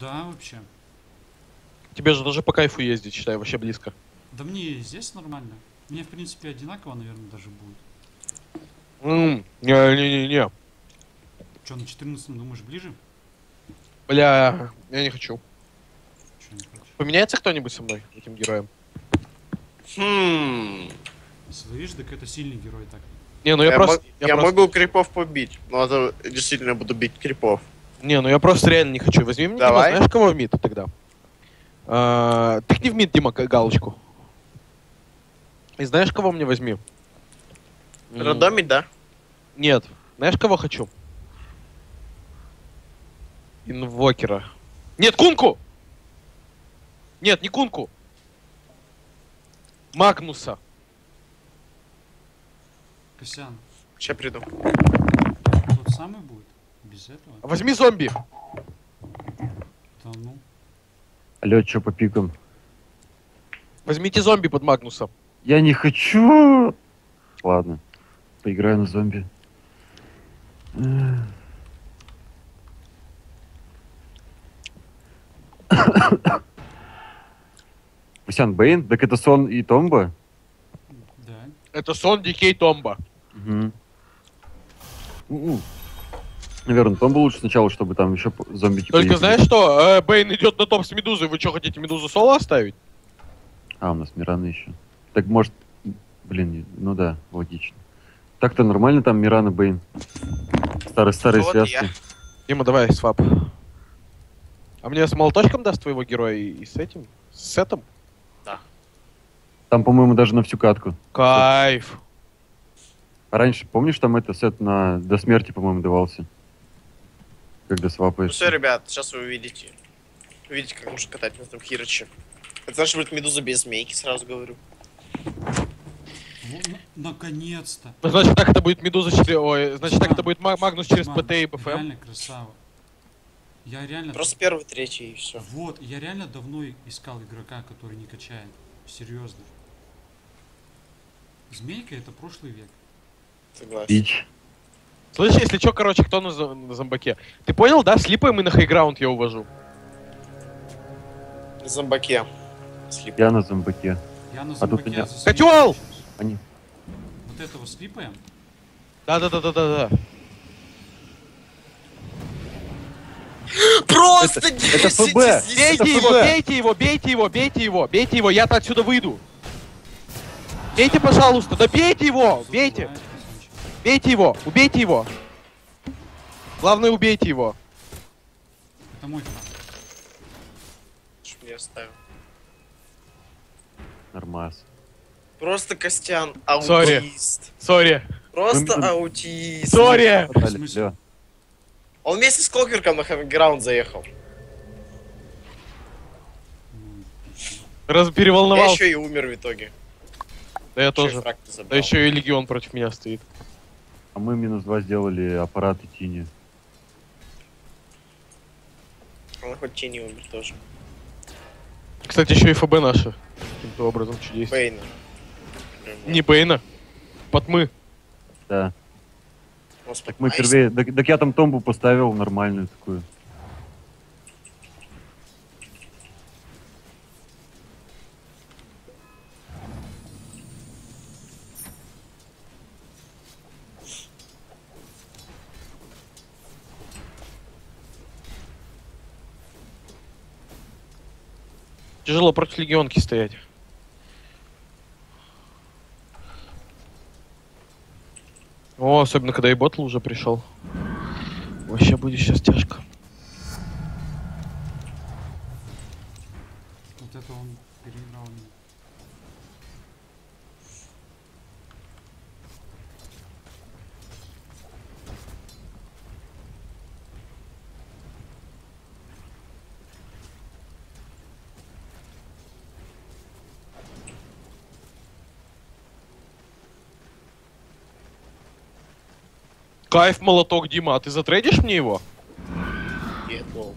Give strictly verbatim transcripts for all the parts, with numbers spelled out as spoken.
Да, вообще. Тебе же даже по кайфу ездить, считай, вообще близко. Да мне и здесь нормально. Мне, в принципе, одинаково, наверное, даже будет. Ммм, не-не-не-не. Че, на четырнадцатом думаешь ближе? Бля, я не хочу. Че не хочешь? Поменяется кто-нибудь со мной, этим героем? Хм. Слышь, так это сильный герой так. Не, ну я, Я, просто... мог- Я, я просто... могу крипов побить. Но это действительно буду бить крипов. Не, ну я просто реально не хочу. Возьми мне, Дима, Давай. знаешь, кого в мид тогда? А, тыкни в мид, Дима, г- галочку. И знаешь, кого мне возьми? М, Рандомить, да? Нет. Знаешь, кого хочу? Инвокера. Нет, Кунку! Нет, не Кунку. Магнуса. Косян, Сейчас приду. тот самый будет? Без этого? Возьми зомби. Да ну. Алло, чё по пикам? Возьмите зомби под Магнуса. Я не хочу! Ладно, поиграю на зомби. Васян, Бэйн? Так это Сон и Томба? Да. Это Сон, Дикей, Томба. Угу. Наверное, Томба лучше сначала, чтобы там еще зомби типа. Только ездили. знаешь что? Э, Бэйн идет на топ с Медузой. Вы что, хотите Медузу соло оставить? А, у нас Мирана еще. Так может... Блин, не- ну да, логично. Так-то нормально там Мирана, Бэйн. Старые, старые Вот связки. я. Дима, давай, свап. А мне с молоточком даст твоего героя и, и с этим? С сетом? Там, по-моему, даже на всю катку. Кайф. А раньше, помнишь, там это сет на до смерти, по-моему, давался? Когда Ну свапаешь. все, ребят, сейчас вы увидите. Увидите, как можно катать на этом Хироче. Это значит, будет медуза без змейки, сразу говорю. Вот, на- наконец-то. Ну, значит, так это будет Медуза через... Ой, значит, так Диман, это будет Ма- Магнус через Диман, ПТ и БФМ. Реально красава. Я реально... Просто первый, третий и все. Вот, я реально давно искал игрока, который не качает. Серьезно. Змейка это прошлый век. Согласен. Пич. Слышь, если что, короче, кто на, зо- на зомбаке? Ты понял, да? Слипаем и на хайграунд я увожу. На зомбаке. Слип. Я на зомбаке. Я на А тут зомбаке меня- за Котёл! сейчас. Они... Вот этого слипаем. Да-да-да-да-да-да. Просто это десять из ФБ. десяти. Бейте Это его, ФБ. бейте его, бейте его, бейте его, бейте его, я-то отсюда выйду. Бейте, пожалуйста, да бейте его, бейте, Забывает, красавчик. бейте его, убейте его. Главное, убейте его. Это мой фраг. Что я оставил? Нормас. Просто Костян, Сори. аутист. Сори, Просто Ну, аутист. сори. Подали, смысле? всё. Он вместе с Клокверком на хэвиграунд заехал. Ну, Раз Я переволновался. еще и умер в итоге. Да я Еще и тоже. фраг не забрал. Да еще и Легион против меня стоит. А мы минус два сделали аппарат и тени. Он хоть тени умер тоже. Кстати, еще и ФБ наши. Каким-то образом чудесно. Бейна. Не Бейна. Потмы. Да. Господи, Так мы Айс. впервые... Так, так я там томбу поставил нормальную такую. Тяжело против Легионки стоять. О, особенно когда и Ботл уже пришел. Вообще будет сейчас тяжко. вот это он переиграл меня. Кайф, молоток, Дима, а ты затрейдишь мне его? Нет, лол.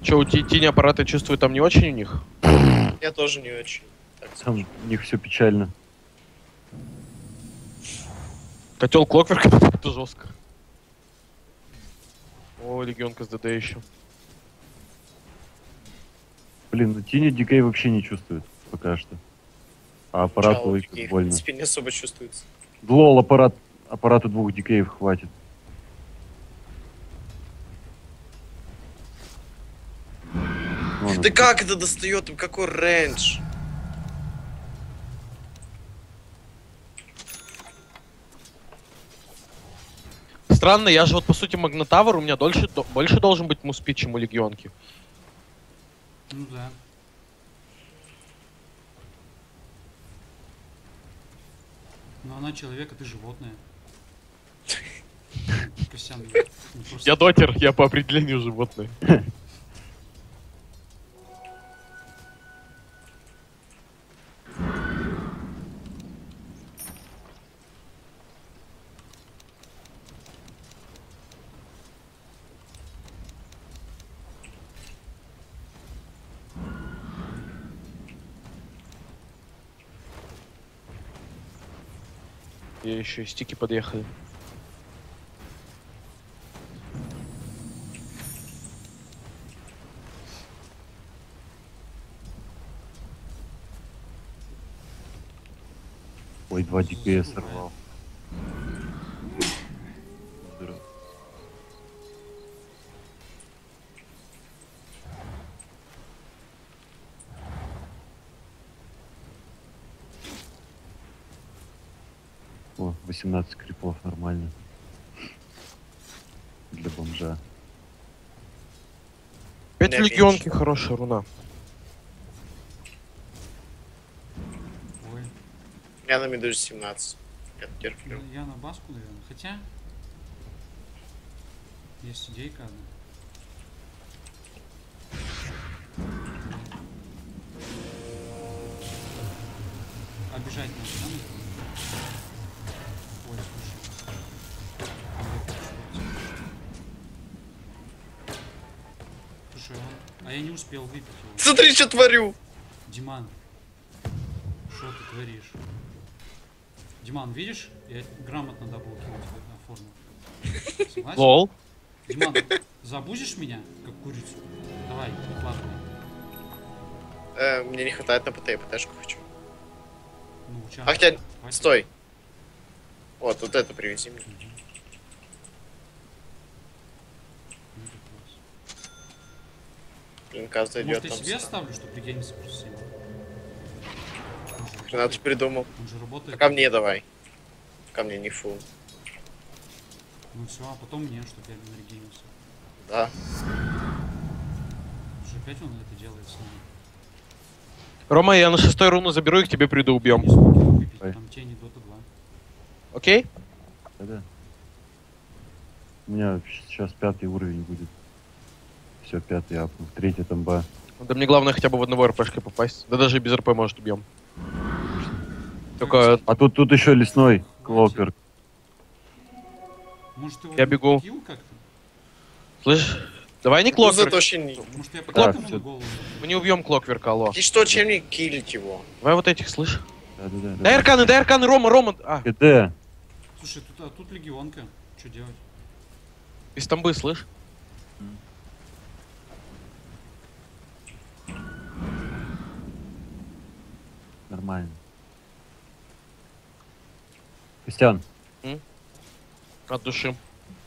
Че, у Ти- Тини аппараты чувствуют там не очень у них? Я тоже не очень. Так Там скажу. у них все печально. Котел Клокверк это жестко. О, легионка с ДД еще. Блин, ну Тини Дикей вообще не чувствует пока что. А аппарат Чало, ой, такие, как в больно. принципе, не особо чувствуется. Лол, аппарат, аппарату двух Дикеев хватит. Вон Да он. как это достает? Там какой рейндж? Странно, я же вот по сути Магнатавр, у меня дольше, до- больше должен быть муспид, чем у легионки. Ну да. Но она человек, а ты животное. Костян, ну, просто- Я дотер, я по определению животное. Я еще и стики подъехали. Ой, два Дикея сорвал. Здорово. О, восемнадцать крипов, нормально. Для бомжа. Опять Не в легионке хорошая руна. Ой, Я на Медузе семнадцать. Я терплю. я, я на баску, наверное. Хотя... Есть идейка одна. Обижать надо, да? Ой, слушай. Слушай, он... А я не успел выпить его. Смотри, что творю! Диман, что ты творишь? Диман, видишь? Я грамотно даблкил тебя оформил. Согласен? Лол. Диман, забудешь меня, как курицу? Давай, выкладывай. Э, мне не хватает на ПТ, ПТшку хочу. Ну, у тебя- А хотя, хватит? стой. Вот, вот это привези мне. Мгм. Ну, как раз. Блин, кажется, идет Может, я там. себе оставлю, чтобы регениться просто сильно? Он же Хрена ты работает. придумал. Он же работает. А ко мне давай. Ко мне не фул. Ну все, а потом мне, чтобы я нарегенился. Да. Уже опять он это делает с ними. Рома, я на шестой руну заберу и к тебе приду, убьем. Не смог его выпить, Ой. там тени Дота два. Окей? Да-да. У меня сейчас пятый уровень будет. Все, пятый апнул. Третий тамба. Да мне главное хотя бы в одного РПшкой попасть. Да даже и без РП, может, убьем. Только А тут, тут еще лесной Клокверк. Может его Я бегу. килл как-то? слышь, давай не Ну, Клокверк. зато вообще не... Может я Так, потом ему всё. на голову? Мы не убьем Клокверка, алло. И что, чем не киллить его? Давай вот этих, слышь. Да-да-да. Дай арканы, дай арканы, Рома, Рома. А, КД. Слушай, тут, а тут легионка. Что делать? из тамбы, слышь. Нормально. Костян, От души.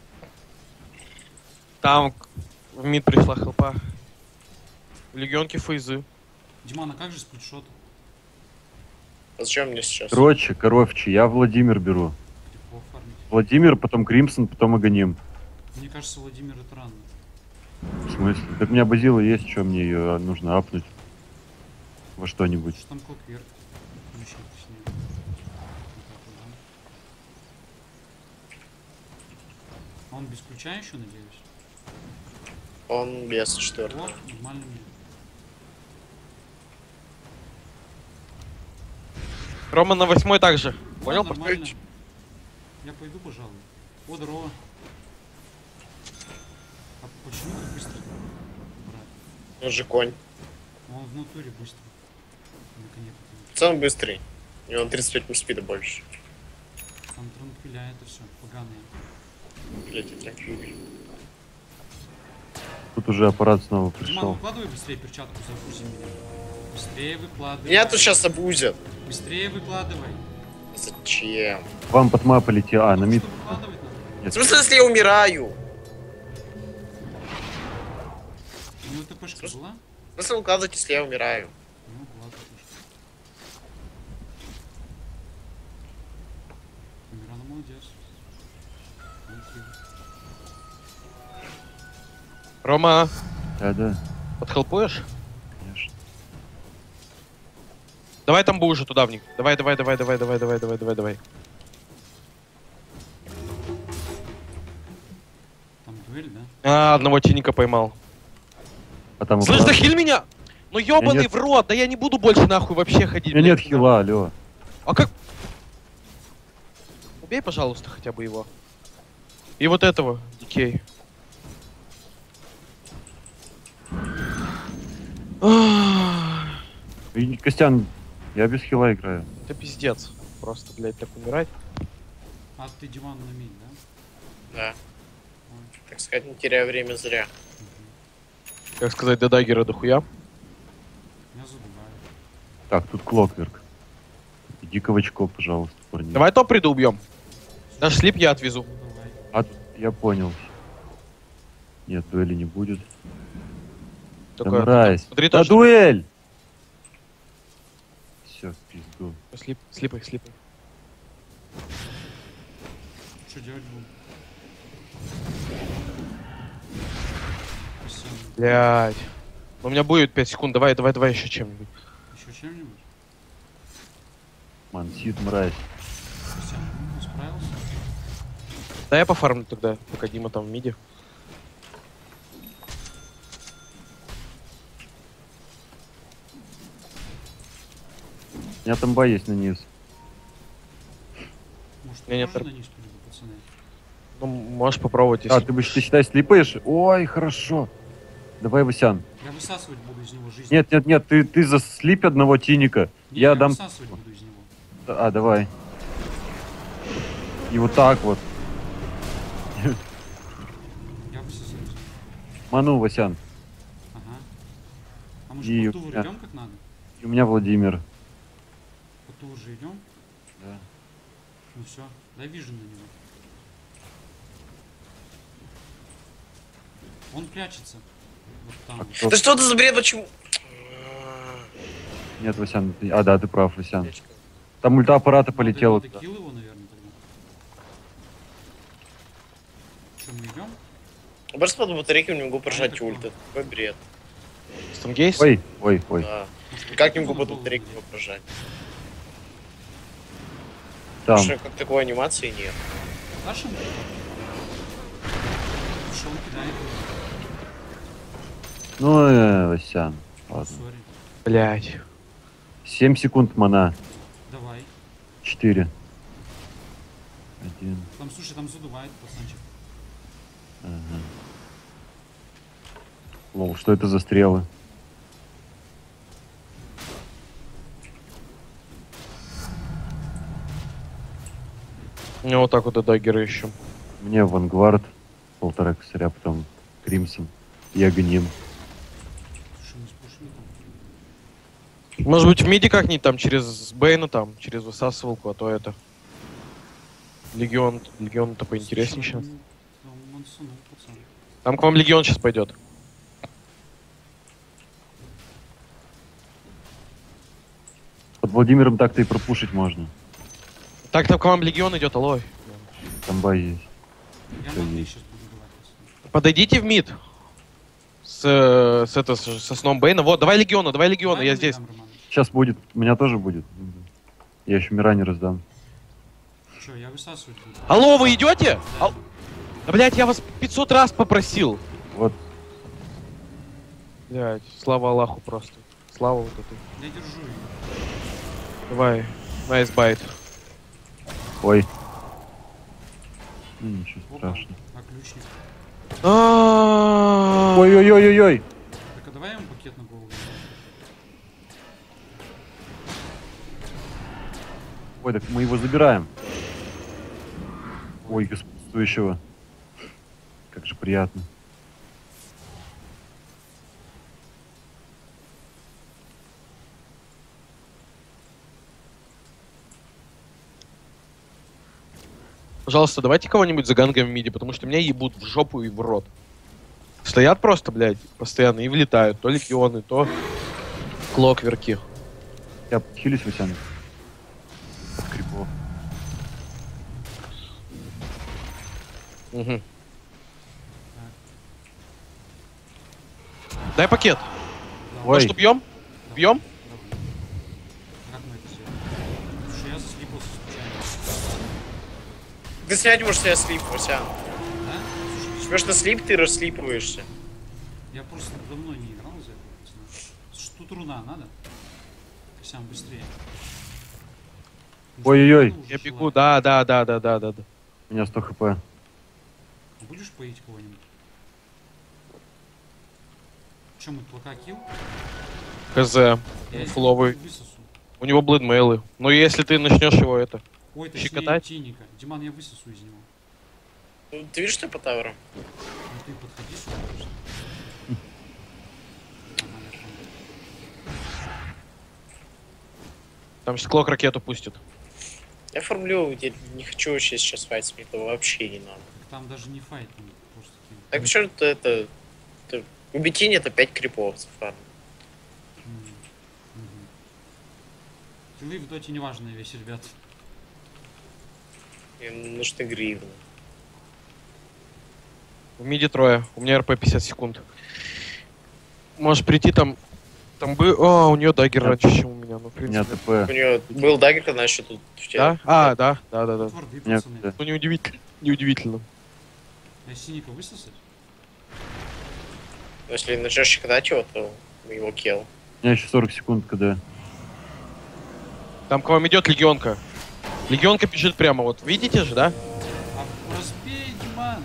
Там к- в мид пришла хелпа. В легионке фейзы. Диман, а как же сплитшот? А зачем мне сейчас? короче, коровчи, я Владимир беру. Легко фармить. Владимир, потом Кримсон, потом Аганим. Мне кажется, Владимир это рано. В смысле? Так у меня базила есть, что мне ее нужно апнуть во что-нибудь. Что там Клокверк? Ключи, точнее. Вот так вот, да. А он без ключа еще, надеюсь? Он без четвертого. О, нормально мне. Рома на восьмой также. Понял? Ладно, нормально. Ой. Я пойду, пожалуй. О, здорово. А почему так быстро, брат? Он же конь. Он в натуре быстро. Наконец-то. Пацан быстрый. У него тридцать пять спида больше. Там транквиля, это все, поганые. Блять, я так Тут уже аппарат снова Диман, пришел. выкладывай быстрее перчатку, загрузи меня. Быстрее выкладывай. Меня тут сейчас обузят. Быстрее выкладывай. Зачем? Вам под ма полетел. А, на Потому мид. что выкладывать надо. В Нет. смысле, если я умираю? У него ТПшка Слушай. была? В смысле укладывать, если я умираю? Ну, была ТПшка. Мирана молодец. Молодец. Рома, Да, да, подхелпуешь? конечно. Давай там уже туда вник. Давай, давай, давай, давай, давай, давай, давай, давай, давай. Там дуэль, да? А, одного тиника поймал. А там Слышь, аппарат. да хиль меня! Ну ёбаный нет. в рот, да я не буду больше нахуй вообще ходить. У меня нет блядь. хила, алё. А как? Убей, пожалуйста, хотя бы его. И вот этого, Дикей. Ах, И, Костян, я без хила играю. Это пиздец. Просто, блядь, так умирать. А ты Диман на мид, да? Да. Так сказать, не теряя время зря. Как сказать, до даггера дохуя. Я забываю. Так, тут Клокверк. Иди-ка в очко, пожалуйста, парни. Давай топ приду убьем. Наш слип я отвезу. Ну, давай. А, я понял. Нет, дуэли не будет. Только да мразь. смотри, да тоже. дуэль! Все, в пизду. Слип, слипай, слипай. Что делать будем? Спасибо. Блядь. У меня будет пять секунд. Давай, давай, давай еще чем-нибудь. Еще чем-нибудь? Мансит, мразь. Спасибо. Ну, справился? Да я пофармлю тогда, пока Дима там в миде. У меня там ба есть на низ. Может, Не, нет, тоже тр- на низ пойду, пацаны? Ну, можешь попробовать, А, если... ты бы ты считай, слипаешь? Ой, хорошо. Давай, Васян. Я высасывать буду из него жизнь. Нет, нет, нет, ты, ты за слип одного тиника. Не, я я дам... высасывать буду из него. А, давай. И вот так вот. Я высосаю из него. Ману, Васян. Ага. А мы И же у по туву меня- идем как надо? И у меня Владимир. По туву же идем? Да. Ну все, дай вижу на него. Он прячется. Вот там. А вот. кто- Да что это за бред, почему? Нет, Васян. ты- А, да, ты прав, Васян. Дядька. Там ульта аппарата Надо- полетела. Надо туда. килл его, наверное, тогда. Что, мы идем? Я просто под батарейкой не могу прожать такое. ульт. Это такой бред. Стамгейс? Ой, ой, ой. Да. Может, Никак не по могу под голову батарейкой надеть? его прожать. Там. Потому что как такой анимации нет. Дашь ему? Что он кидает? Ну, э, Васян. Ну, Ладно. сори. Блядь. семь секунд мана. Давай. четыре. Один. Там, слушай, там задувает, пацанчик. Ага. Лол, что это за стрелы? У него вот так вот до даггера еще. Мне Вангвард, полтора косаря, потом Кримсон и Агним. Слушай, мы спушили там. Может быть в миде как-нибудь там через Бейна там, через высасывалку, а то это... Легион, Легион-то поинтереснее сейчас. Слушай, ну, там мансанул, пацан. Там к вам Легион сейчас пойдет. Под Владимиром так-то и пропушить можно. Так, там к вам Легион идет, алло. Там бай есть. Я Всё на три есть. сейчас буду давать. пацаны. Подойдите в мид. С, э, с, это, с, со сном Бейна. Вот, давай Легиона, давай Легиона, Давай я мы здесь. дам, Романыч. Сейчас будет. У меня тоже будет. Я еще мира не раздам. Чё, я высасывать буду. Алло, вы идете? Да. Ал- Да, блядь, я вас пятьсот раз попросил. Вот. Блядь, слава Аллаху просто. Слава вот этой. Я держу её. Давай, найс байт. Ой. Ну, ничего Опа, страшного. а ключник. Ой-ой-ой. Ой-ой-ой-ой-ой. Так, а давай я ему пакет на голову. Ой, так мы его забираем. Ой, господствующего. Как же приятно. Пожалуйста, давайте кого-нибудь за гангами в миде, потому что меня ебут в жопу и в рот. Стоят просто, блядь, постоянно и влетают. То легионы, то клокверки. Я подхилюсь, Васян. От крипов. Угу. Дай пакет. Ой. Может, убьем? Бьем? Как мы это сделаем? Слушай, я заслипался случайно. Ты снять можешь себя слип, Вася. Да? Слушай, Жмешь на слип, ты расслипываешься. я просто давно не играл за это. не знаю. Слушай, тут руна надо? Косян, быстрее. Ой-ой-ой. Ну, уже Я бегу, желаю. да, да, да, да, да, да. да. У меня сто хп. Будешь поить кого-нибудь? Че, мы плака килл? КЗ. Я Фуловый. его высосу. У него блэдмейлы. Но если ты начнешь его это... Ой, точнее, Щекотать? тиника. Диман, я высосу из него. Ну, ты видишь, что я по таверу? Ну ты подходи сюда, просто. Ага, я понял. Там сейчас клок ракету пустит. Я формулю, я не хочу вообще сейчас файтить, мне этого вообще не надо. Так там даже не файт, там просто килл. Так почему это, это, это у Бетини это пять крипов за фарм. Мгм. Мгм. Киллы в доте неважные вещи, ребят. Мне нужны гривны. В миде трое. У меня РП пятьдесят секунд. Можешь прийти там... Там бы... О, у нее дагер Да. раньше, чем у меня. Ну, в У меня принципе. У ТП. нее был дагер, когда еще тут в тебя. Да? А, да, да, да, да. Тут варды, Нет, пацаны. да. Ну, неудивительно. Неудивительно. А синика высосать? Но если начнешь щекотать его, то его килл. У меня еще сорок секунд, когда... Там к вам идет легионка. Легионка бежит прямо, вот. Видите же, да? А, разбей, Диман!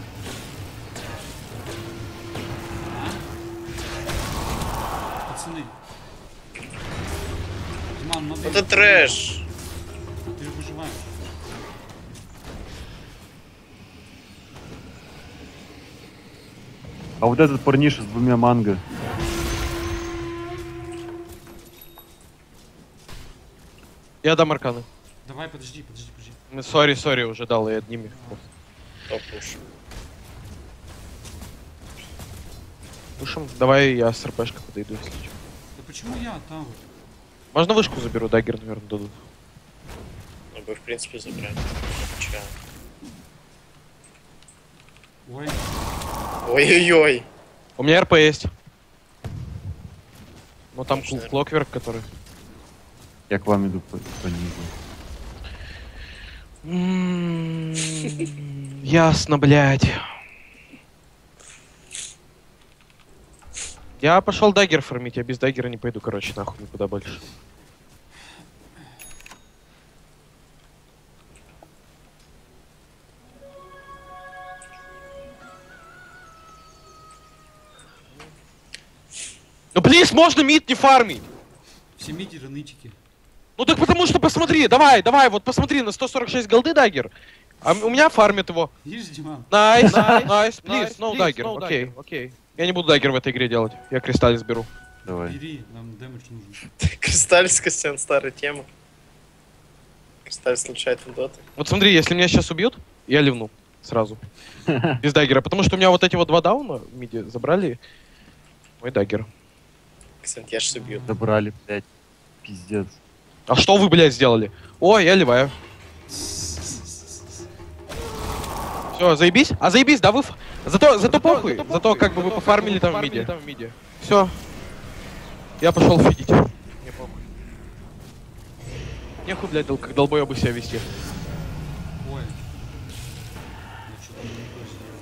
А? Пацаны. Диман, надо... Это трэш. А ты же выживаешь. А вот этот парниша с двумя манго. Я дам арканы. Давай, подожди, подожди, подожди. Сори, сори, уже дал, я одними. Топ уж. Пушим. Давай я с РПшкой подойду, если что. Да почему я там? Можно вышку заберу, дагер, наверное, дадут. Ну бы в принципе забрать. Чё? Ой, Ой-ой-ой. У меня РП есть. Ну там Конечно, кл- клокверк, который... Я к вам иду по, по низу. М, Ясно, блядь. Я пошел дагер фармить, я без даггера не пойду, короче, нахуй никуда больше. Ну, плиз, можно мид не фармить? все мидеры нытики. Ну так потому что посмотри, давай, давай, вот посмотри, на сто сорок шесть голды дагер. А у меня фармит его. Видишь, Диман? Найс, найс, плиз, no дагер, окей, окей. Я не буду дагер в этой игре делать, я кристаллис беру. Давай. Бери, нам дэмэдж нужен. Кристаллис, Костян, старая тема. Кристаллис случает доты. Вот смотри, если меня сейчас убьют, я ливну сразу. Без даггера, потому что у меня вот эти вот два дауна в миде забрали мой даггер. Кстати, я ж убью. Забрали, блядь. Пиздец. А что вы, блядь, сделали? О, я ливаю. Все, заебись? А заебись, да вы... ф- Зато, зато похуй, зато как бы вы пофармили там в миде. Все. Я пошел фидить. Мне похуй. Нехуй, блядь, дол- как долбоебы себя вести. Ой. Я что-то не то сделал.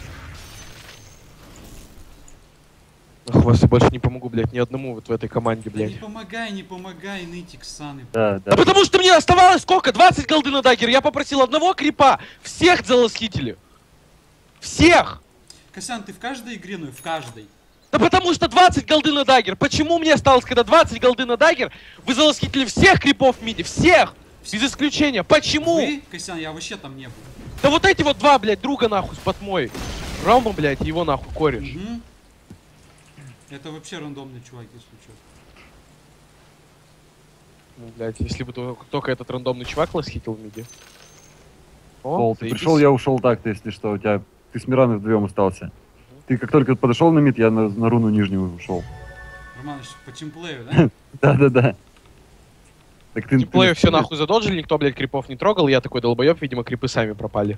Ах, вас я больше не помогу, блядь, ни одному вот в этой команде, Да не блядь. помогай, не помогай, нытик саны. Да, Да да. потому что мне оставалось сколько? двадцать голды на даггер. Я попросил одного крипа. Всех залосхитили. Всех! Косян, ты в каждой игре, ну и в каждой. Да потому что двадцать голды на дагер. Почему мне осталось, когда двадцать голды на дагер, вы залоскитили всех крипов в миде? Всех! Без исключения. Почему? Вы, Костян, я вообще там не был. Да вот эти вот два, блядь, друга нахуй с потмой. Раума, блядь, и его нахуй кореш. Мгм. Это вообще рандомный чувак, если что. Ну, блядь, если бы только, только этот рандомный чувак лосхитил в миде. О, Пол, ты заебись. пришел, я ушел так-то, если что, у тебя... Ты с Мираной вдвоем остался. Ты как только подошел на мид, я на, на руну нижнюю ушел. Романыч, по тимплею, да? Да-да-да. Так ты... Тимплею ты- все нахуй задоджили, никто, блядь, крипов не трогал. Я такой долбоеб, видимо, крипы сами пропали.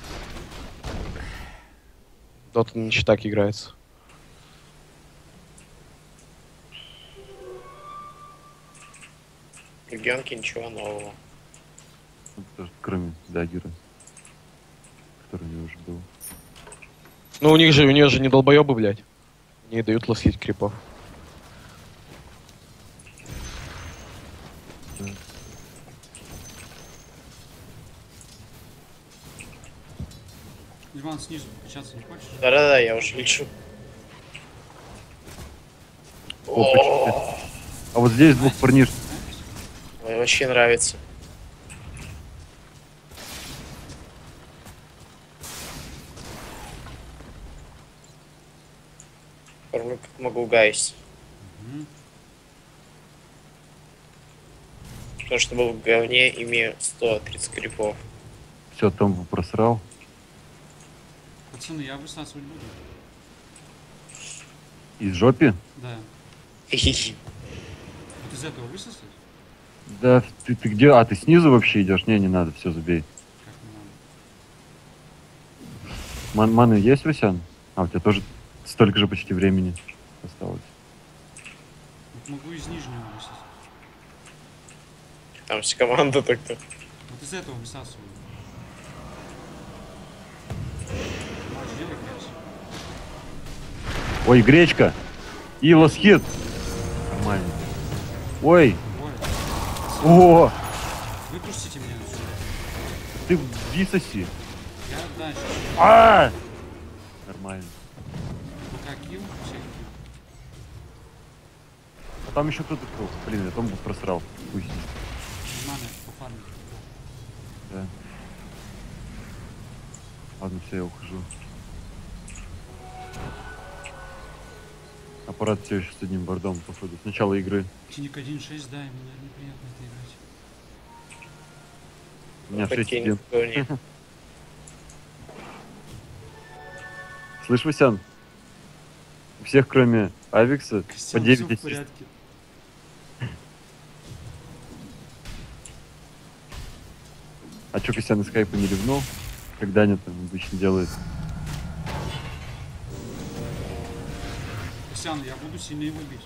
Дота не так играется. Регионки ничего нового. Тоже, кроме даггера, который у него уже был. Ну у них же, у нее же не долбоебы, блядь. Не дают лосхить крипов. Иван, снизу покачаться не хочешь? Да-да-да, я уже лечу. Опачки. А вот здесь двух парниш. Ой, вообще нравится. Кормлю как могу, гайс. Мгм. Потому что был в говне, имею сто тридцать крипов. Все, Том просрал. Пацаны, я высасывать буду. Из жопи? Да. Вот из этого высосать? Да, ты, ты где? А, ты снизу вообще идешь? Не, не надо, все, забей. Как не надо. Ман маны есть, Васян? А, у тебя тоже столько же почти времени осталось. Вот могу из нижнего высосать. Там вся команда так-то. Вот из этого высасываю. Маш, делай грязь. Ой, гречка! И лосхит! Нормально. Ой! Ой, О! выпустите меня отсюда. Ты висоси! Я дальше. А! Нормально. Пока килл, всех килл. А там еще кто-то был. Блин, я там просрал. Пусть. Нормально, пофармить. Да. Ладно, все, я ухожу. Аппарат все еще с одним бордом, походу. С начала игры. Тиник один шесть, да, ему, наверное, приятно это играть. У меня шесть Покинь один. в говне. Слышь, Васян? У всех, кроме Авикса, по Костян, девять всё в ассист. порядке. А чё, Костян из скайпа не ливнул? Как Даня там обычно делает. Костян, я буду сильно его бить.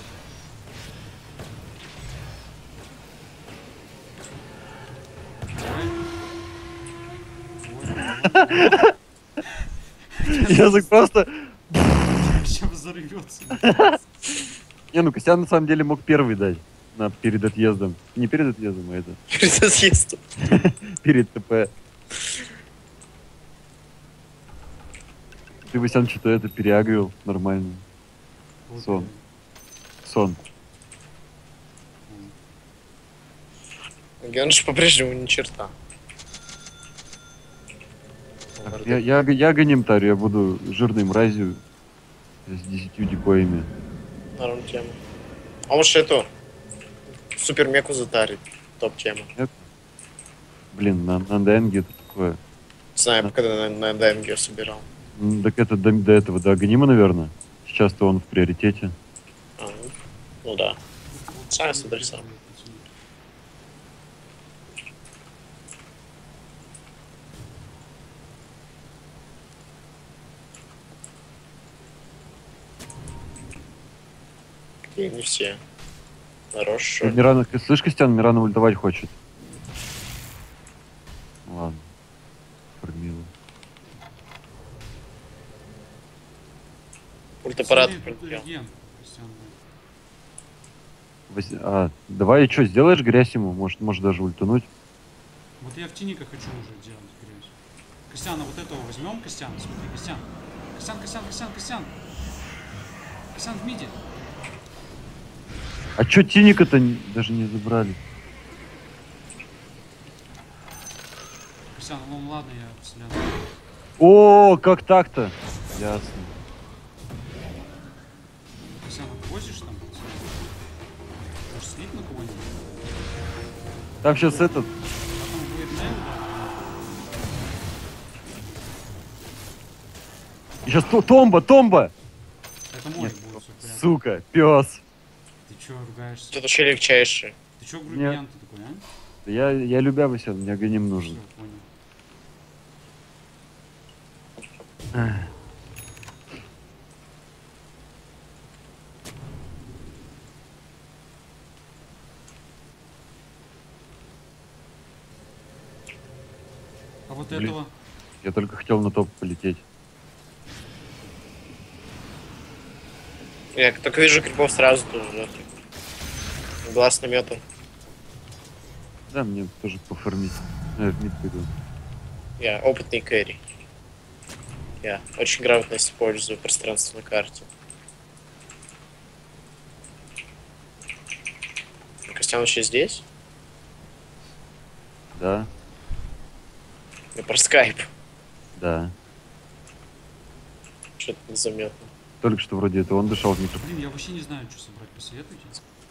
Давай. Ой, Я так просто... сейчас взорвется. Не, ну Костян на самом деле мог первый дать. На, перед отъездом. Не перед отъездом, а это. Перед отъездом. Перед ТП. Ты, Васян, что-то это переагрил нормально. Вот, Сон. Сон. Геныш по-прежнему ни черта. Я, я, я гоним-тарю, я буду жирной мразью с десятью дикоями. Норм тема. А может эту супер меку затарить. Топ тема. Блин, на, на Денге это такое. Знаю, когда на, на Денге собирал. М, Так это до, до этого, до Аганима, наверное. Сейчас-то он в приоритете. А, ну, ну да. Сами смотри сам. И не все. Хорошо. Мирана, ты слышь, Костян, Мирана ультовать хочет. Ладно. Кормила. Ультаппарат Пацаны, тут полетел. реген, Костян, да. Вась- А, давай, что, сделаешь грязь ему? Может, может даже ультануть? Вот я в тиника хочу уже делать грязь. Костян, а вот этого возьмем, Костян, смотри, Костян. Костян, Костян, Костян, Костян. Ксян в миде. А чё Тиника-то н- даже не забрали? Ксян, ну ладно, я вселяну. О, как так-то? Ясно. Ксян, возишь там? Может слить на кого-нибудь? Там сейчас этот... Потом будет Нелл, Сейчас Томба, Томба! да? Это мой Нет, будет, всё в порядке. сука, пес. Ты чё ругаешься? Что-то вообще легчайшее. Ты чё грубиян ты такой, а? Я, я любя бы себя, мне гоним нужен. Всё, понял. А вот Блин. этого... Я только хотел на топ полететь. Я как только вижу крипов сразу тоже. Глаз наметом. Да, мне тоже пофармить. Э, в мид пойду. Я опытный кэрри. Я очень грамотно использую пространство на карте. Костян вообще здесь? Да, Я про скайп. да. Что-то незаметно. Только что вроде это он дышал в микрофон. Блин, я вообще не знаю, что собрать. Посоветуйте.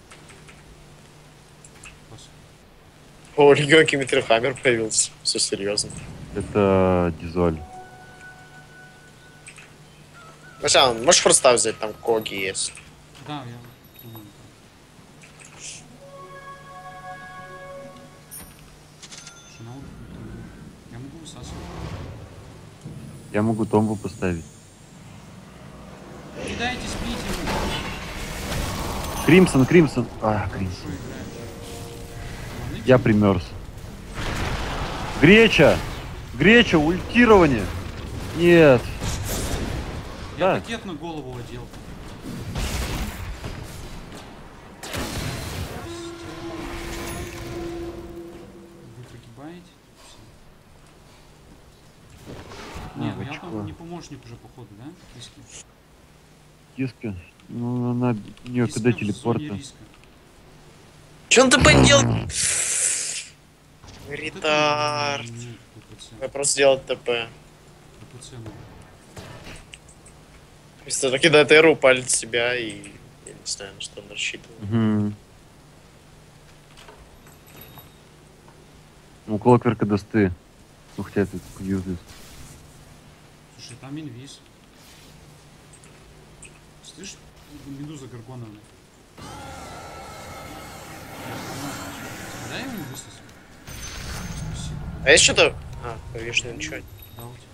Пос- О, легенький Митрихаммер появился. Все серьезно. Это Дизоль. Костян, можешь просто взять, там коги есть. Да, я думаю. так. Жена вот, я могу высасывать. Я могу Томбу поставить. Не дайте сбить ему. Кримсон, Кримсон. А, Кримсон. Что играешь? Ладно, Я иди. примерз. Греча! Греча, ультирование! Нет. Я да. пакет на голову одел. Вы прогибаете? Всё. А, Нет, вы я чего? там не помощник уже, походу, да? Риски. Киска. Ну, она... У нее Риска когда в зоне телепорта. риска. Че он ТП не делал? Вот это Ретард. нет, ППЦ. Я просто сделал ТП. ППЦ надо. Если он кидает эру, палит себя и... Я не знаю, на что он рассчитывал. Угу. Ну, Клокверка досты. Ну, хотя это юзлес. Слушай, там инвиз. Слышь, медуза Гаргоновна. Дай ему высосать. Спасибо. А есть что-то... А, повешенный ничего. Дал тебе.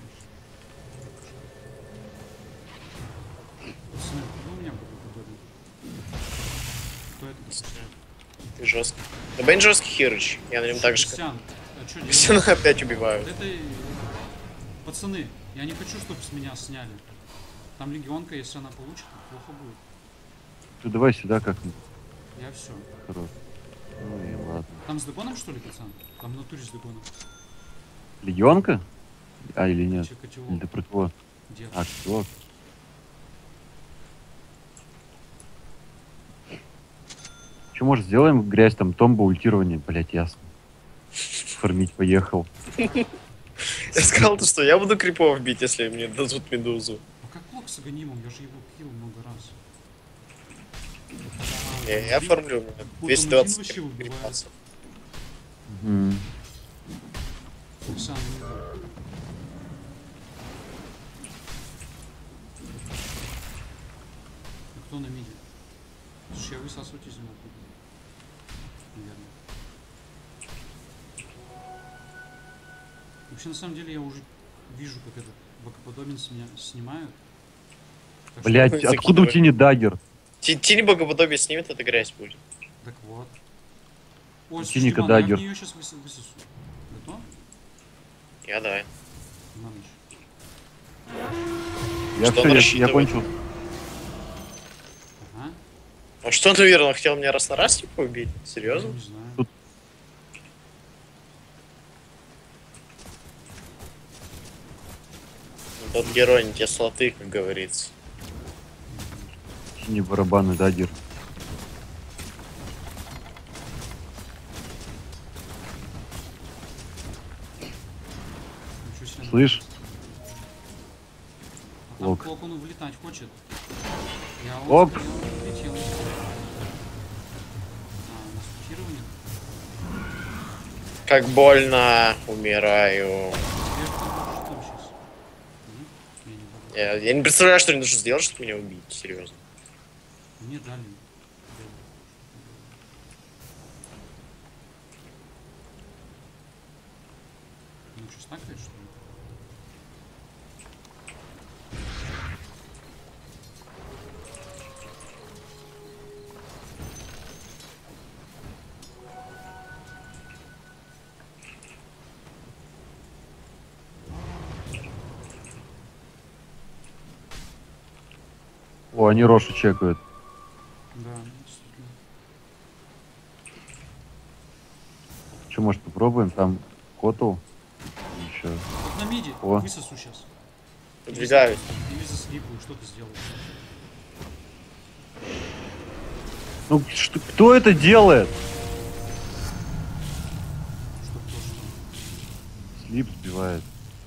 Пацаны, кто у меня был удобен? Кто это? Не знаю. Ты жесткий. Да Бен жесткий Хирыч. Я на нем так же как... Костян, а что Все делать? опять Вот убивают. это... и- Пацаны, я не хочу, чтобы с меня сняли. Там легионка, если она получит, то плохо будет. Ты давай сюда как-нибудь. Я все. Хорош. Ну и ладно. Там с дегоном, что ли, пацан? Там в натуре с дегоном. Легионка? А, или нет? Че, котелок? Или ты про кого? Где? А, котелок. Че, может, сделаем грязь, там, томбо, ультирование? Блять, ясно. Фармить поехал. Я сказал, то, что я буду крипов бить, если мне дадут медузу. А как лок с аганимом? Я же его пил много раз. Я, я фармлю, у меня двести двадцать вообще убивает. крипасов. Мгм. Сам не знаю. А кто на миде? Слушай, я высасывать из него буду. Наверное. Вообще, на самом деле, я уже вижу, как этот бокоподобен с меня снимают. Так что- Блять, Закидывай. откуда у Тини даггер? Ти- Тени богоподобие снимет, это грязь будет. Так вот. Ой, Тиника слушайте, Иван, я в даггер. нее сейчас высосу. Готов? Я давай. На ночь. Я Что все, он я, я рассчитывает? кончил. Ага. А что он, наверное, хотел меня раз на раз типа убить? Я Серьезно? не знаю. Тут- Ну, тот герой не те слоты, как говорится. Синий барабанный дагер. Ничего себе. Слышь? А там Лок. Клок, он вылетать хочет. Я Оп. вот летел. А, у нас мутирование. Как больно, умираю. Я что там сейчас? Я не буду. Я, я не представляю, что мне нужно сделать, чтобы меня убить, серьезно. Мне дали. Ну что, стакает, что ли? О, они Рошу чекают. Да, действительно. Что, может, попробуем? Там Котл. Еще. Вот на миди О. высосу сейчас. Подвигаюсь. Или заслипаю, что ты сделаешь? Ну, что, кто это делает? Что кто что? Слип сбивает.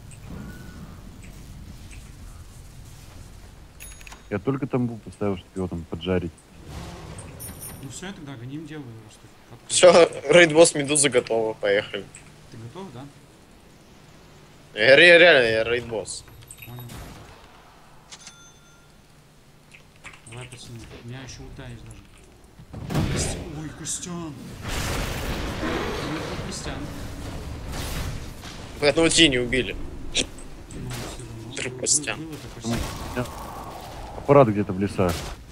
Я только там был поставил, чтобы его там поджарить. Ну все, тогда гоним делаю. Просто как ты- Все, рейд-босс Медуза готова, поехали. Ты готов, да? Я, ре- реально, я рейд-босс. Понял. Давай, пацаны. У меня еще ульта есть даже. Кости- Ой, Костян. Ну, это Костян. Мы одного Ти не убили. Ну, всё равно. Даже Был- Костян. был это Костян. Аппарат где-то в лесах.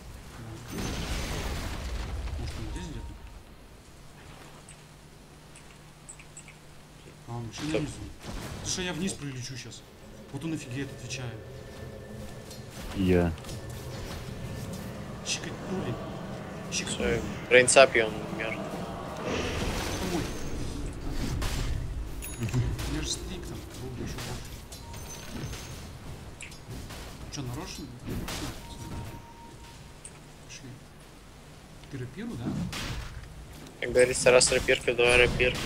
Может, он здесь где-то? А, он машина Так. внизу. Слушай, я вниз прилечу сейчас. Вот он офигеет, отвечаю. И я. Щекотнули. Щекотнули. Все, брейнсап, и он умер. Помой. У меня же стрик там, был бы еще больше. Че, нарочно? Пошли. Ты рапиру, да? Как говорится, раз рапирка, два рапирка.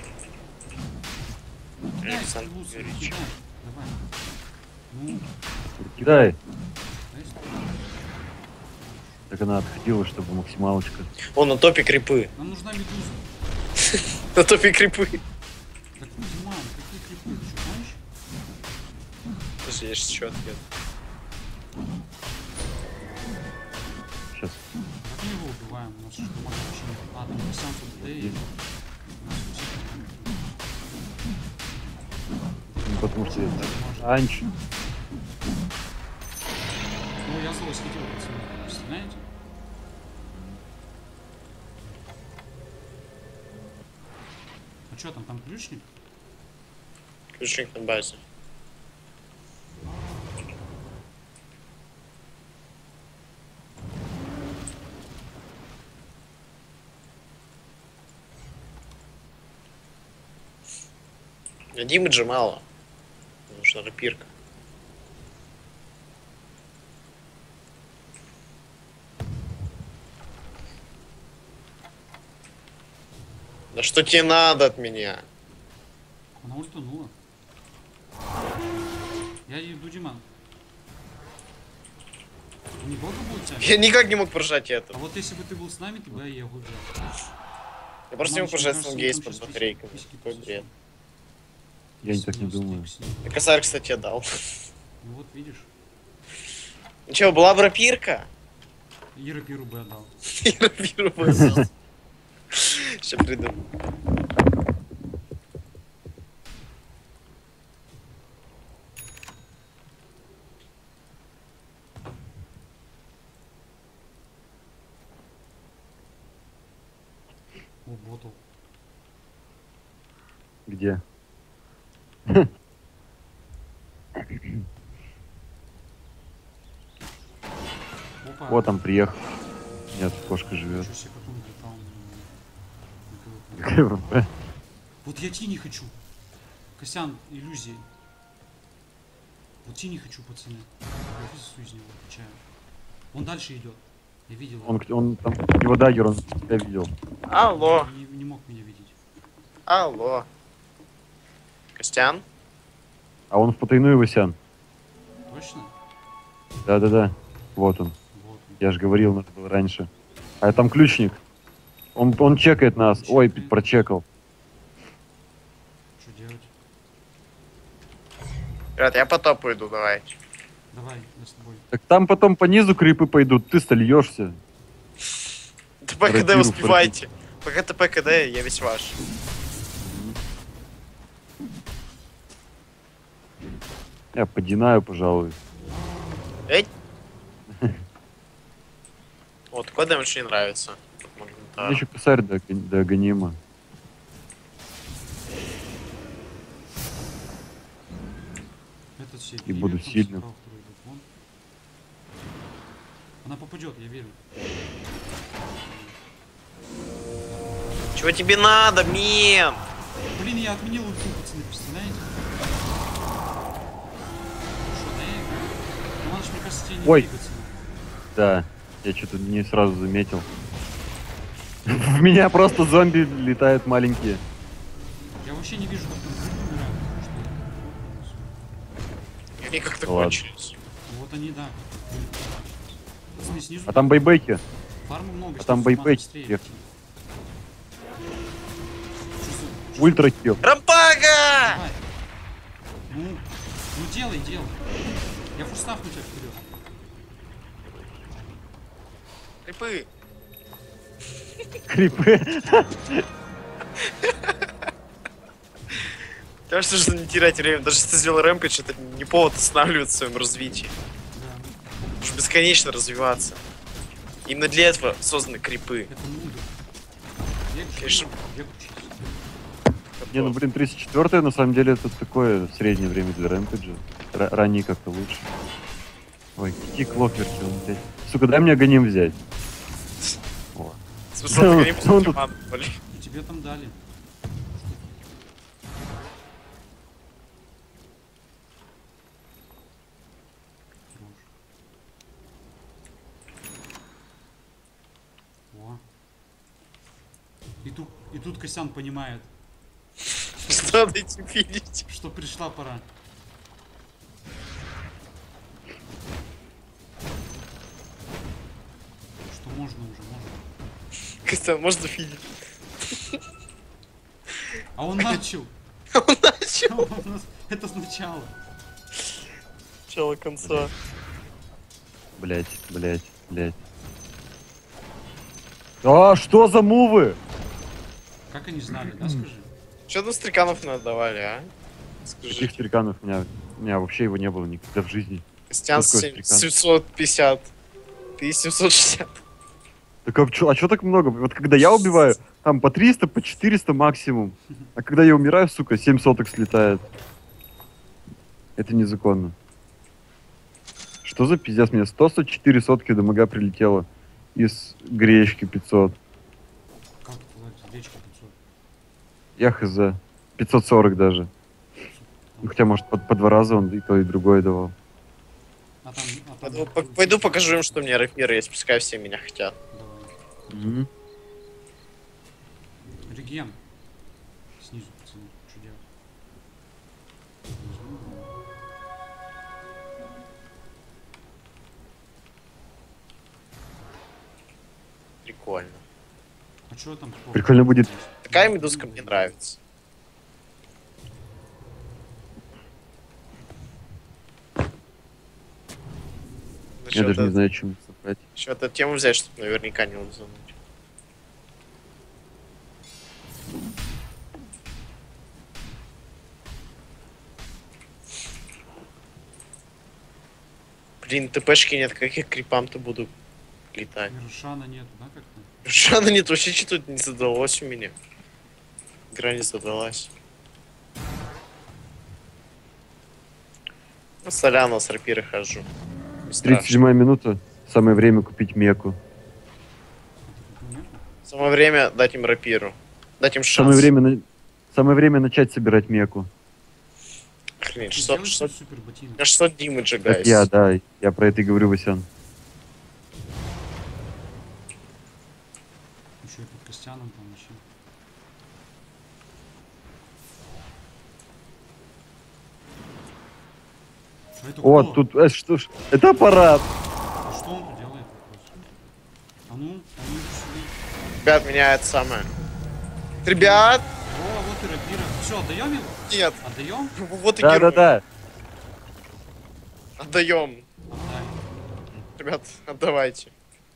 Кидай, Александр луз, Юрьевич. кидай. Давай. Ну, Кидай. дай сюда. Так она отходила, чтобы максималочка. О, на топе крипы. Нам нужна медуза. На топе крипы. Так, Диман, какие крипы, ты что, знаешь? Слушай, есть еще ответ. Сейчас. Как мы его убиваем? У нас что, мага вообще нет. А, там сам тут Дэй. У нас тут все Ну, потому что я Анч. Ну, я зло схитил, пацаны. Представляете? А что там, там ключник? Ключник на базе. А Димыджа мало. Нужна рапирка. Да что тебе надо от меня? Она ультанула. Я иду, Диман. Он не долго будет тянуть? Я никак не мог прожать А это. вот если бы ты был с нами, ты бы я его взял. Я просто не мог Мамочка, прожать мне кажется, Селгейс там под сейчас батарейками. письки Какой пососу. бред. Я не так не Снес, думаю. снес. Я косарь, кстати, я дал. Ну вот видишь. Ну чё, была бы рапирка? И рапиру бы отдал. И рапиру бы взял. Сейчас приду. О, ботл. Где? Опа. Вот там приехал. Нет, кошка живет. Ничего себе, как он летал. на- на КВП. КВП. Вот я ти не хочу. Косян, иллюзии. Вот ти не хочу, пацаны. Я высосу из него, отвечаю. Он дальше идет. Я видел. Он, он там, его дагер, он тебя видел. Алло, Не, не мог меня видеть. алло. Костян? А он в потайную высян. Точно? Да-да-да. Вот он. Вот. он. Я же говорил, надо было раньше. А там ключник. Он, он чекает нас. Ой, Чекает. прочекал. Что делать? Ребят, я по топу иду, давайте. Давай, я с тобой. Так там потом по низу крипы пойдут, ты-то льешься. ТП КД Рапиру успевайте. Пока ТП КД, я весь ваш. Я подинаю, пожалуй. Эй! Вот, такой дэмэдж мне нравится. Мне еще косарь до, до Ганима. Этот все. И буду там сильным. справа второй идет, вон. Она попадет, я верю. Чего тебе надо, мен? Блин, я отменил ульту, пацаны, представляете? Что, да я играю? Ну, надо ж, мне кажется, тебе не Ой. двигаться. Да, я что-то не сразу заметил. В меня просто зомби летают маленькие. Я вообще не вижу, как там люди умирают. Что Они как-то Ладно. кончились. это. Вот они, да. Пацаны, снизу А там байбеки. фармы много. а там снизу надо байбеки быстрее вверх. идти. Что за- что за- Ультра килл. Рампага! Давай. Ну, ну делай, делай. Я фурстафну тебя вперед. Крипы. Крипы. Кажется, что не терять время. Даже если ты сделал рэмпэдж, это не повод останавливаться в своем развитии. Да. Нужно бесконечно развиваться. Именно для этого созданы крипы. Это мудро. Я Конечно. я учусь. Не, ну блин, тридцать четвёртое на самом деле это такое среднее время для рэмпеджа. Ра- ранее как-то лучше. Ой, какие клокверки он, блядь. Сука, дай мне Ганим взять. О. Смысл только не Он пустить тут- команду, блин. И тебе там дали. Хорош. О. И тут, и тут Косян понимает, Что надо идти пилить? что пришла пора. Что можно уже, можно. Костян, можно филить? А он начал! Он начал. Он нас- Это сначала. Начало конца. Блять, блять, блять. А, что за мувы? Как они знали, да, скажи? Что там стреканов надавали, а? Таких Скажи. стреканов у меня, у меня вообще его не было никогда в жизни. Костян Сколько семь- стрекан? семьсот пятьдесят. Ты семьсот шестьдесят. Так а чё, а чё так много? Вот когда я убиваю, там по триста, по четыреста максимум. А когда я умираю, сука, семь соток слетает. Это незаконно. Что за пиздец? Мне сто сто четыре сотки дамага прилетело. Из гречки пятьсот. Как это называется? Гречка пятьсот. Я хз. пятьсот сорок даже. Ну, хотя, может, по, по два раза он и то, и другое давал. А там, а там... Пойду, по- пойду покажу им, что у меня рэпиры есть, пускай все меня хотят. Давай. Мгм. Реген. Снизу, пацаны. Что делать? Возьму. Прикольно. А что там? такого? Прикольно будет. Такая медузка мне нравится. Я даже не знаю, чем собрать. Еще эту тему взять, чтобы наверняка не лузануть. Блин, ТПшки нет, каких крипам-то буду летать. И Рошана нету, да, как-то? Шана нет, вообще что-то не задалось у меня. Игра не задалась. Ну, Соляна с рапиры хожу. Не тридцать страшно. седьмая минута. Самое время купить меку. Это нету? Самое время дать им рапиру. Дать им шанс. Самое время, на- Самое время начать собирать меку. Охренеть, Ты шестьсот, сделай шестьсот, супер ботинок. у меня шестьсот димиджа, Как гайс. я, да, я про это и говорю, Васян. Еще и под Костяном там еще. А это Вот, кто? тут, э, что ж, это аппарат. А что он тут делает? Вопрос? А ну, а ну, сюда. Ребят, меня это самое. Ребят! О, вот и рапира. Все, отдаем его? Нет, Отдаем? вот и Да, герой. да, да. Отдаем. Отдай. Ребят, отдавайте.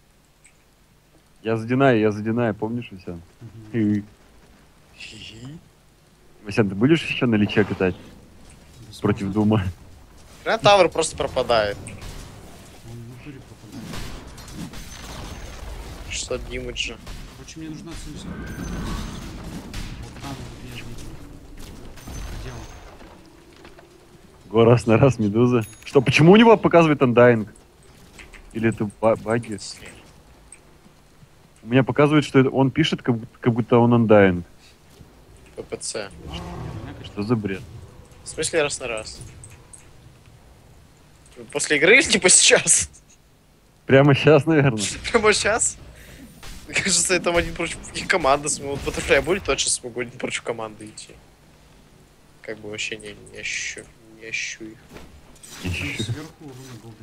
Я за Динай, я за Динай, помнишь, Васян? Мгм. И- Васян, ты будешь еще на личе катать Бесполезно. против Дума? Тавр просто пропадает. Он в натуре пропадает. Что Димыджа. Короче, мне нужна цель. Вот там вот я же видел. Дело. Го раз на раз Медуза. Что, почему у него показывает андайинг? Или это ба- баги? У меня показывает, что это- он пишет, как, будто- как будто он андайинг. ППЦ. Что за бред? В смысле раз на раз? После игры или типа сейчас? Прямо сейчас, наверное. Прямо сейчас? Мне кажется, это один против их команды. Вот Баттерфляй будет, точно смогу один против команды идти. Как бы вообще не, не ощущу. Не ощущу их. Там сверху руна голды.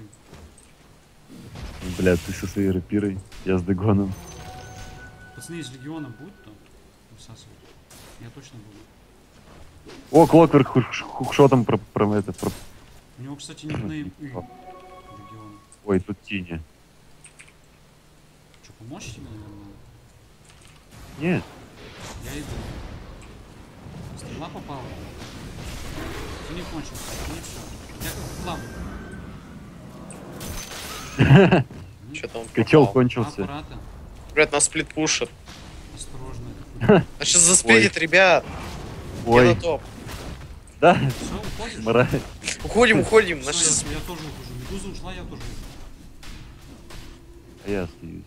Бля, ты со своей рапирой, я с Дегоном. Пацаны из легиона будут там высасывать? Я точно буду. О, Клокверк хук- хукшотом про, про это. Про... У него, кстати, никнейм И. О. Легиона. Ой, тут Тиня. Что, помочь тебе, наверное? Нет. Я иду. Стрела попала. Ты не кончился. Ну и все. Я как плаваю. Что там Котел пропал? кончился. Аппарата. Ребят, нас сплит пушат. Осторожно. Это А сейчас засплитит, ребят. Я Ой, на топ. да, все, уходишь? мара. Уходим, уходим. Всё, Нас сейчас я, я тоже ухожу. Медуза ушла, я тоже ухожу. А я остаюсь.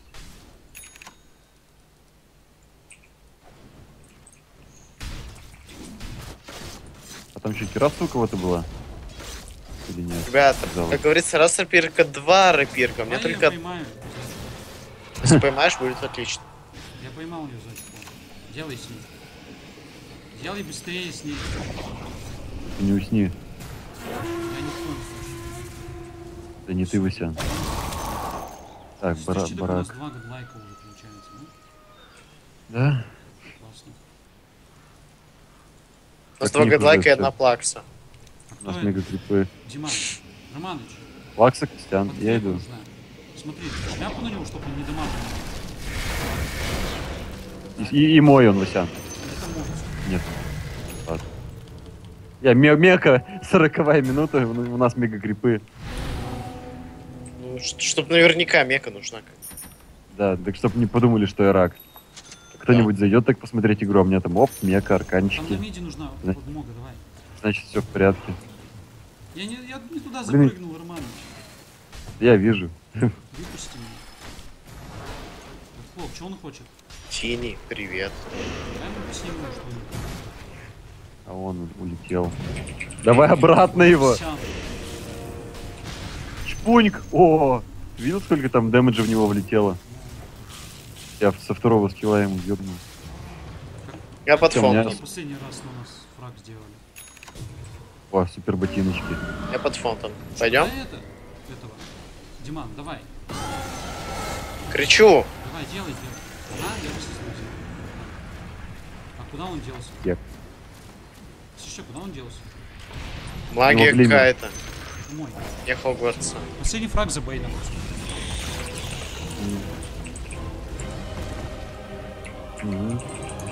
А там что, кираса у кого-то была? Или нет? Ребята, Казалось. как говорится, раз рапирка, два рапирка. У меня А, только... я поймаю. Если поймаешь, будет отлично. Я поймал ее за очко. Делай с ней. Делай быстрее с ней. Ты не усни. Я не в коем случае. Да не ты, Васян. Так, бара Слушайте, так у нас барак. два годлайка уже получается, ну? Да? Классно. У нас Как два не гадлайка и повезет. одна плакса. А У нас кто мега это? крипы. Диман. Романыч. Лакса, Костян, под я флегом иду. нужна. Смотри, шляпу на него, чтобы он не дамажил. И, и- и мой он, Васян. Это может. Нет. Ладно. Я ме- мека, сороковая минута, у у нас мега крипы. Ну, чтобы наверняка мека нужна. Да, так чтобы не подумали, что я рак. Кто-нибудь зайдет так посмотреть игру, а у меня там оп, мека, Там на арканчики. миде нужна Да. подмога, давай. Значит, все в порядке. Я не, я не туда Блин. запрыгнул, Романыч. Я вижу. Выпусти меня. Клоп, что он хочет? Тини, привет. Дай ему посниму что-нибудь. А он улетел. Давай обратно его. Сян. Чпуньк. О, видел, сколько там дэмэджа в него влетело? Я со второго скилла ему ёбнул. Я под Всё, у меня- фонтом. Они последний раз на нас фраг сделали. О, супер ботиночки. Я под фонтом. Пойдем? Да это, этого. Диман, давай. Кричу. Давай, делай, делай. А, я высоснусь. А куда он делся? Кек. Слушай, куда он делся? Магия Его блин. какая-то. Мой. Я Хогвартса. Последний фраг за Бейном. Мгм.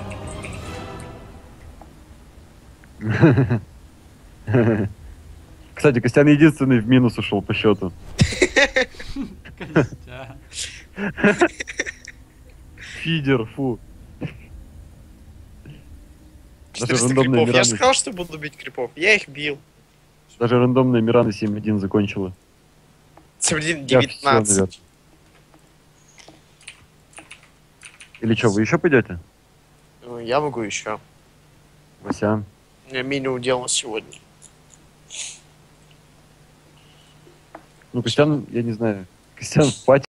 Кстати, Костян единственный в минус ушел по счету. Костя. Фидер, фу. Даже четыреста рандомные крипов. Я же мираны, сказал, что буду бить крипов. Я их бил. даже рандомная Мирана семь один закончила. семь Я всё, девятнадцать. наверное. Или что, вы еще пойдете? Ну, я могу еще. Вася. У меня минимум дел на сегодня. Ну, Костян, я не знаю. Костян в пати